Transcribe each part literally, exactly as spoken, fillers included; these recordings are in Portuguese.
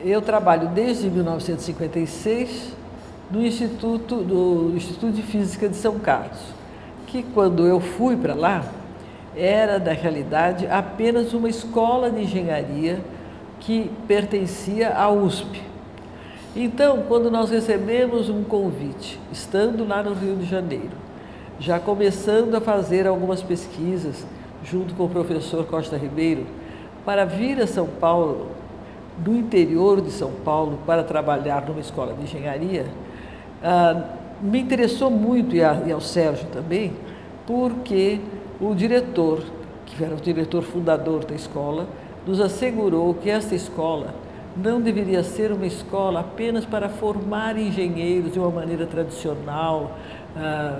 Eu trabalho desde mil novecentos e cinquenta e seis no Instituto, do Instituto de Física de São Carlos, que quando eu fui para lá, era, na realidade, apenas uma escola de engenharia que pertencia à U S P. Então, quando nós recebemos um convite, estando lá no Rio de Janeiro, já começando a fazer algumas pesquisas, junto com o professor Costa Ribeiro, para vir a São Paulo, do interior de São Paulo, para trabalhar numa escola de engenharia, ah, me interessou muito, e, a, e ao Sérgio também, porque o diretor, que era o diretor fundador da escola, nos assegurou que esta escola não deveria ser uma escola apenas para formar engenheiros de uma maneira tradicional, ah,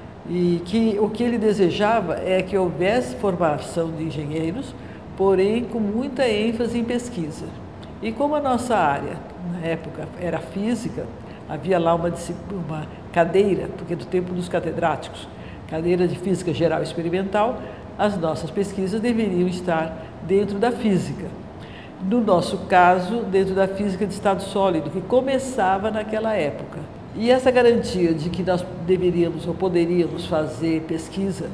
e que o que ele desejava é que houvesse formação de engenheiros, porém com muita ênfase em pesquisa. E como a nossa área, na época, era física, havia lá uma, uma cadeira, porque do tempo dos catedráticos, cadeira de Física Geral Experimental, as nossas pesquisas deveriam estar dentro da física. No nosso caso, dentro da física de estado sólido, que começava naquela época. E essa garantia de que nós deveríamos ou poderíamos fazer pesquisa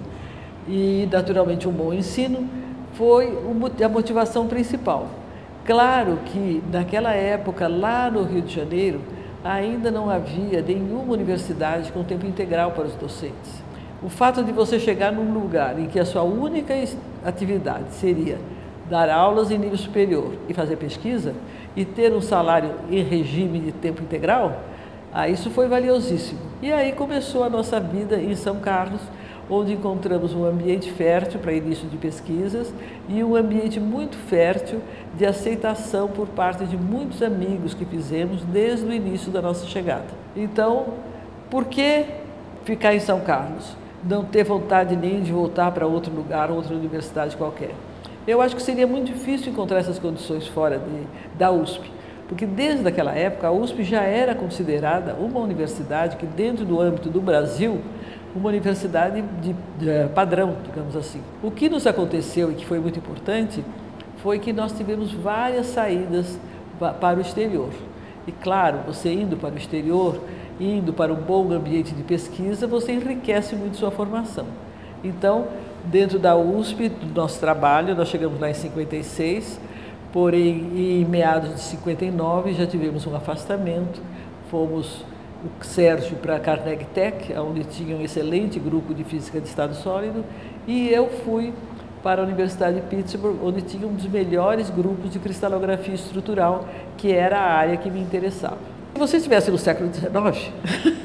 e, naturalmente, um bom ensino, foi a motivação principal. Claro que, naquela época, lá no Rio de Janeiro, ainda não havia nenhuma universidade com tempo integral para os docentes. O fato de você chegar num lugar em que a sua única atividade seria dar aulas em nível superior e fazer pesquisa e ter um salário em regime de tempo integral, ah, isso foi valiosíssimo. E aí começou a nossa vida em São Carlos, onde encontramos um ambiente fértil para início de pesquisas e um ambiente muito fértil de aceitação por parte de muitos amigos que fizemos desde o início da nossa chegada. Então, por que ficar em São Carlos? Não ter vontade nem de voltar para outro lugar, outra universidade qualquer. Eu acho que seria muito difícil encontrar essas condições fora de, da U S P, porque desde aquela época a U S P já era considerada uma universidade que, dentro do âmbito do Brasil, uma universidade de, de padrão, digamos assim. O que nos aconteceu e que foi muito importante foi que nós tivemos várias saídas para o exterior. E claro, você indo para o exterior, indo para um bom ambiente de pesquisa, você enriquece muito sua formação. Então, dentro da U S P, do nosso trabalho, nós chegamos lá em cinquenta e seis, porém, em meados de cinquenta e nove, já tivemos um afastamento, fomos o Sérgio para a Carnegie Tech, onde tinha um excelente grupo de física de estado sólido, e eu fui para a Universidade de Pittsburgh, onde tinha um dos melhores grupos de cristalografia estrutural, que era a área que me interessava. Se você estivesse no século dezenove,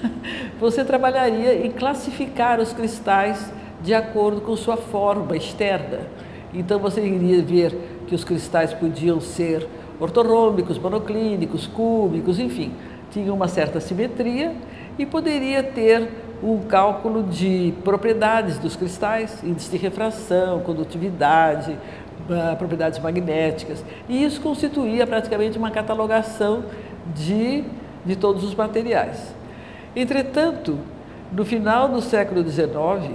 você trabalharia em classificar os cristais de acordo com sua forma externa. Então você iria ver que os cristais podiam ser ortorrômbicos, monoclínicos, cúbicos, enfim, tinham uma certa simetria e poderia ter um cálculo de propriedades dos cristais, índice de refração, condutividade, propriedades magnéticas, e isso constituía praticamente uma catalogação de, de todos os materiais. Entretanto, no final do século dezenove,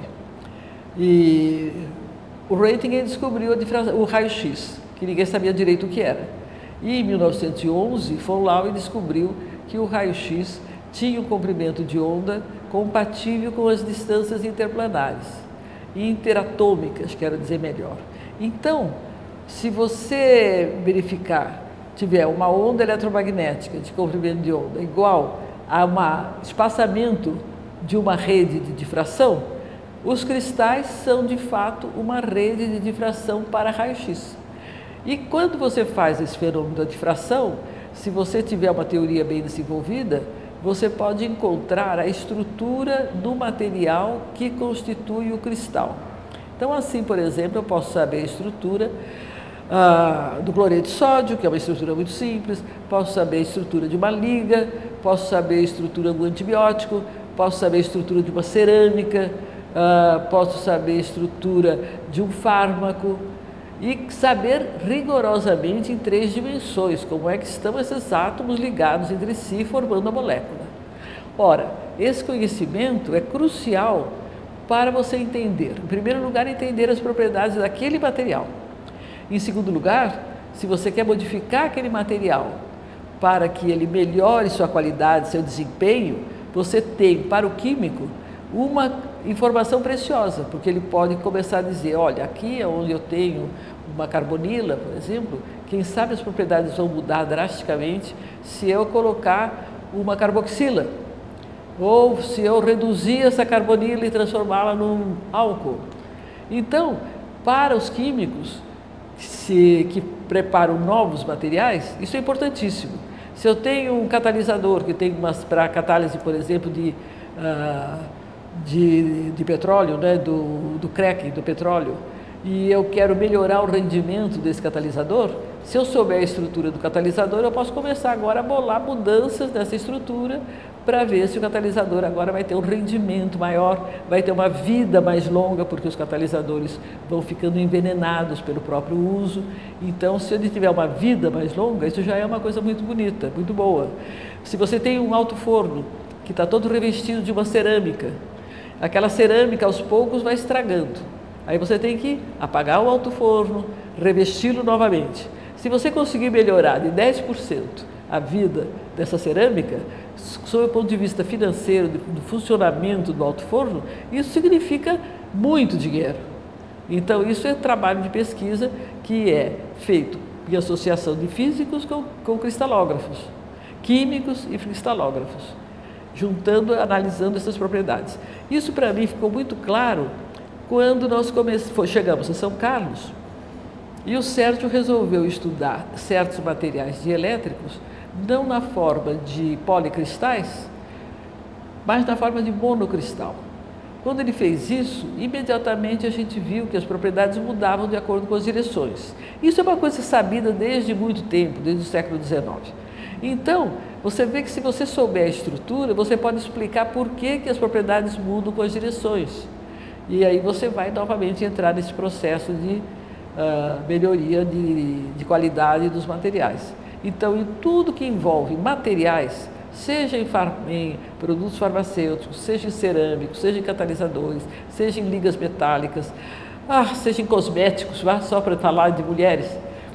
e o Röntgen descobriu o raio-x, que ninguém sabia direito o que era. E em mil novecentos e onze, von Laue descobriu que o raio-x tinha um comprimento de onda compatível com as distâncias interplanares e interatômicas, quero dizer melhor. Então, se você verificar, tiver uma onda eletromagnética de comprimento de onda igual a um espaçamento de uma rede de difração, os cristais são, de fato, uma rede de difração para raio-x. E quando você faz esse fenômeno da difração, se você tiver uma teoria bem desenvolvida, você pode encontrar a estrutura do material que constitui o cristal. Então, assim, por exemplo, eu posso saber a estrutura ah, do cloreto de sódio, que é uma estrutura muito simples, posso saber a estrutura de uma liga, posso saber a estrutura do antibiótico, posso saber a estrutura de uma cerâmica, ah, posso saber a estrutura de um fármaco, e saber rigorosamente em três dimensões como é que estão esses átomos ligados entre si formando a molécula. Ora, esse conhecimento é crucial para você entender, em primeiro lugar, entender as propriedades daquele material. Em segundo lugar, se você quer modificar aquele material para que ele melhore sua qualidade, seu desempenho, você tem para o químico uma informação preciosa, porque ele pode começar a dizer, olha, aqui é onde eu tenho uma carbonila, por exemplo, quem sabe as propriedades vão mudar drasticamente se eu colocar uma carboxila, ou se eu reduzir essa carbonila e transformá-la num álcool. Então, para os químicos se, que preparam novos materiais, isso é importantíssimo. Se eu tenho um catalisador que tem umas para catálise, por exemplo, de, uh, de, de petróleo, né, do, do cracking do petróleo, e eu quero melhorar o rendimento desse catalisador, se eu souber a estrutura do catalisador, eu posso começar agora a bolar mudanças nessa estrutura para ver se o catalisador agora vai ter um rendimento maior, vai ter uma vida mais longa, porque os catalisadores vão ficando envenenados pelo próprio uso. Então, se ele tiver uma vida mais longa, isso já é uma coisa muito bonita, muito boa. Se você tem um alto forno que está todo revestido de uma cerâmica, aquela cerâmica aos poucos vai estragando. Aí você tem que apagar o alto forno, revesti-lo novamente. Se você conseguir melhorar de dez por cento a vida dessa cerâmica, sob o ponto de vista financeiro, do funcionamento do alto forno, isso significa muito dinheiro. Então, isso é trabalho de pesquisa que é feito em associação de físicos com, com cristalógrafos, químicos e cristalógrafos, juntando, analisando essas propriedades. Isso, para mim, ficou muito claro quando nós come... chegamos a São Carlos e o Sérgio resolveu estudar certos materiais dielétricos, não na forma de policristais, mas na forma de monocristal. Quando ele fez isso, imediatamente a gente viu que as propriedades mudavam de acordo com as direções. Isso é uma coisa sabida desde muito tempo, desde o século dezenove. Então, você vê que se você souber a estrutura, você pode explicar por que, que as propriedades mudam com as direções. E aí você vai novamente entrar nesse processo de uh, melhoria de, de qualidade dos materiais. Então, em tudo que envolve materiais, seja em, far, em produtos farmacêuticos, seja em cerâmicos, seja em catalisadores, seja em ligas metálicas, ah, seja em cosméticos, só para falar de mulheres,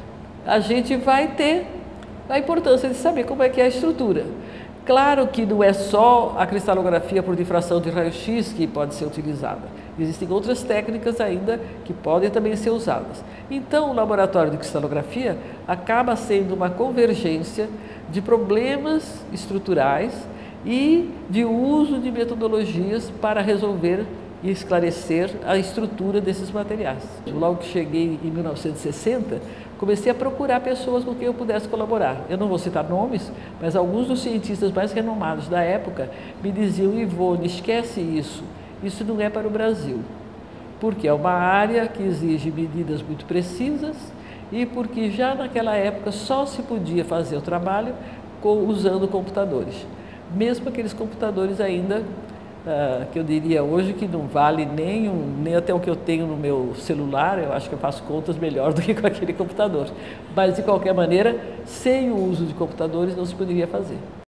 a gente vai ter a importância de saber como é que é a estrutura. Claro que não é só a cristalografia por difração de raio-x que pode ser utilizada. Existem outras técnicas ainda que podem também ser usadas. Então, o laboratório de cristalografia acaba sendo uma convergência de problemas estruturais e de uso de metodologias para resolver e esclarecer a estrutura desses materiais. Logo que cheguei em mil novecentos e sessenta, comecei a procurar pessoas com quem eu pudesse colaborar. Eu não vou citar nomes, mas alguns dos cientistas mais renomados da época me diziam: Ivone, esquece isso, isso não é para o Brasil, porque é uma área que exige medidas muito precisas e porque já naquela época só se podia fazer o trabalho usando computadores, mesmo aqueles computadores ainda Uh, que eu diria hoje que não vale nem, um, nem até o que eu tenho no meu celular. Eu acho que eu faço contas melhor do que com aquele computador. Mas, de qualquer maneira, sem o uso de computadores não se poderia fazer.